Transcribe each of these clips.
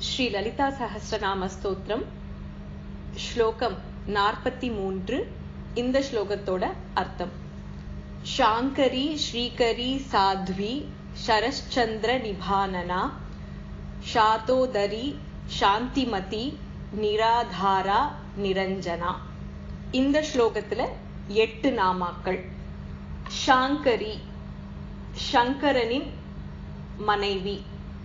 ஸ்ரீ லலிதா சஹஸ்ரநாம ஸ்தோத்திரம் ஸ்லோகம் 43. இந்த ஸ்லோகத்தோட அர்த்தம்: ஷாங்கரி ஸ்ரீகரி சாத்வி சரஸ்சந்திர நிபானனா ஷாதோதரி சாந்திமதி நிராதாரா நிரஞ்சனா. இந்த ஸ்லோகத்துல 8 நாமாக்கள். ஷாங்கரி சங்கரனின் மனைவி.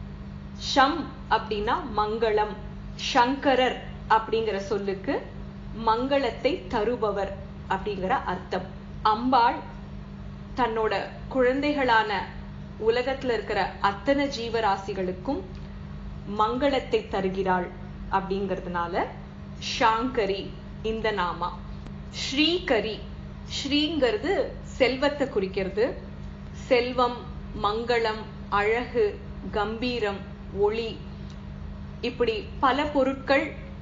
ஷம் அப்படின்னா மங்களம். சங்கரர் அப்படிங்கிற சொல்லுக்கு மங்களத்தை தருபவர் அப்படிங்கிற அர்த்தம். அம்பாள் தன்னோட குழந்தைகளான உலகத்துல இருக்கிற அத்தனை ஜீவராசிகளுக்கும் மங்களத்தை தருகிறாள் அப்படிங்கிறதுனால ஷாங்கரி இந்த நாமா. ஸ்ரீகரி, ஸ்ரீங்கிறது செல்வத்தை குறிக்கிறது. செல்வம், மங்களம், அழகு, கம்பீரம், ஒளி, இப்படி பல பொருட்கள்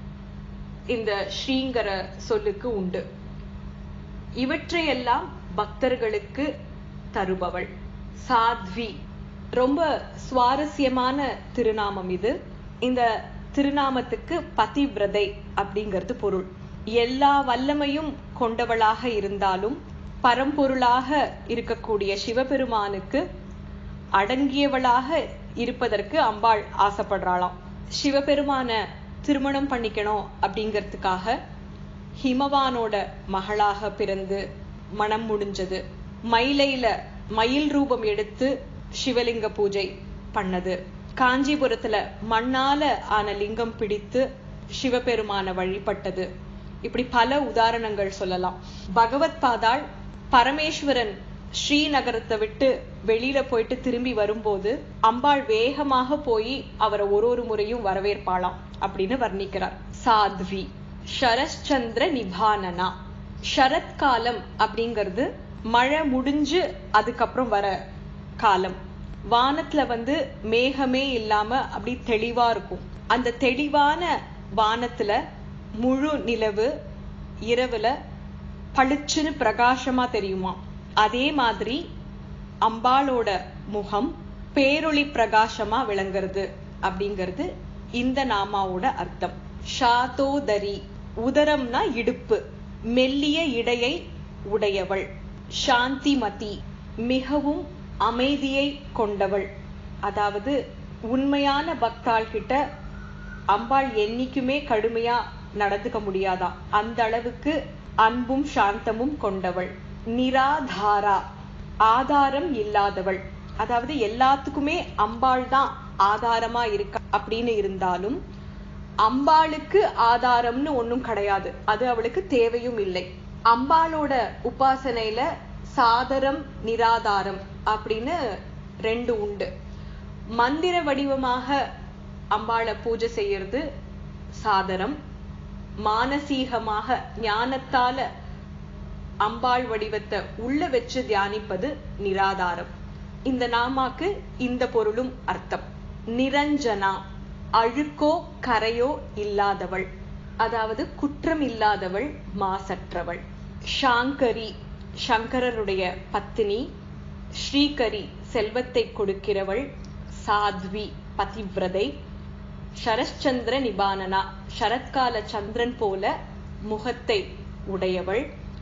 இந்த ஸ்ரீங்கிற சொல்லுக்கு உண்டு. இவற்றையெல்லாம் பக்தர்களுக்கு தருபவள். சாத்வி, ரொம்ப சுவாரஸ்யமான திருநாமம் இது. இந்த திருநாமத்துக்கு பதிவிரதை அப்படிங்கிறது பொருள். எல்லா வல்லமையும் கொண்டவளாக இருந்தாலும் பரம்பொருளாக இருக்கக்கூடிய சிவபெருமானுக்கு அடங்கியவளாக இருப்பதற்கு அம்பாள் ஆசைப்படுறாளாம். சிவபெருமான திருமணம் பண்ணிக்கணும் அப்படிங்கிறதுக்காக ஹிமவானோட மகளாக பிறந்து மனம் முடிஞ்சது. மயிலையில மயில் ரூபம் எடுத்து சிவலிங்க பூஜை பண்ணது. காஞ்சிபுரத்துல மண்ணால ஆன லிங்கம் பிடித்து சிவபெருமான வழிபட்டது. இப்படி பல உதாரணங்கள் சொல்லலாம். பகவத் பாதாள் பரமேஸ்வரன் ஸ்ரீநகரத்தை விட்டு வெளியில போயிட்டு திரும்பி வரும்போது அம்பாள் வேகமாக போய் அவரை ஒரு முறையும் வரவேற்பாளாம் அப்படின்னு வர்ணிக்கிறார். சாத்வி சரஸ்சந்திர நிபானனா. சரத்காலம் அப்படிங்கிறது மழை முடிஞ்சு அதுக்கப்புறம் வர காலம். வானத்துல மேகமே இல்லாம அப்படி தெளிவா இருக்கும். அந்த தெளிவான வானத்துல முழு நிலவு இரவுல பளிச்சுன்னு பிரகாசமா தெரியுமா. அதே மாதிரி அம்பாளோட முகம் பேரொளி பிரகாசமா விளங்குறது அப்படிங்கிறது இந்த நாமாவோட அர்த்தம். ஷாதோதரி, உதரம்னா இடுப்பு, மெல்லிய இடையை உடையவள். சாந்திமதி, மிகவும் அமைதியை கொண்டவள். அதாவது உண்மையான பக்தாள் கிட்ட அம்பாள் என்னைக்குமே கடுமையா நடந்துக்க முடியாதா, அந்த அளவுக்கு அன்பும் சாந்தமும் கொண்டவள். நிராதாரா, ஆதாரம் இல்லாதவள். அதாவது எல்லாத்துக்குமே அம்பாள் தான் ஆதாரமா இருக்க அப்படின்னு இருந்தாலும் அம்பாளுக்கு ஆதாரம்னு ஒண்ணும் கிடையாது. அது அவளுக்கு தேவையும் இல்லை. அம்பாளோட உபாசனையில சாதரம் நிராதாரம் அப்படின்னு 2 உண்டு. மந்திர வடிவமாக அம்பாளை பூஜை செய்யறது சாதரம். மானசீகமாக ஞானத்தால அம்பாள் வடிவத்தை உள்ள வச்சு தியானிப்பது நிராதாரம். இந்த நாமாக்கு இந்த பொருளும் அர்த்தம். நிரஞ்சனா, அழுக்கோ கரையோ இல்லாதவள். அதாவது குற்றம் இல்லாதவள், மாசற்றவள். ஷாங்கரி, சங்கரருடைய பத்தினி. ஸ்ரீகரி, செல்வத்தை கொடுக்கிறவள். சாத்வி, பதிவிரதை. சரஸ்சந்திர நிபானனா, சரத்கால சந்திரன் போல முகத்தை உடையவள்.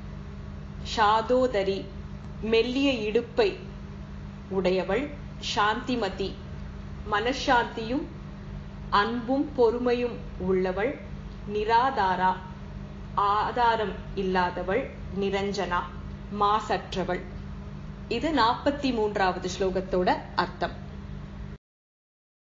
ஷாதோதரி, மெல்லிய இடுப்பை உடையவள். சாந்திமதி, மனசாந்தியும் அன்பும் பொறுமையும் உள்ளவள். நிராதாரா, ஆதாரம் இல்லாதவள். நிரஞ்சனா, மாசற்றவள். இது 43வது ஸ்லோகத்தோட அர்த்தம்.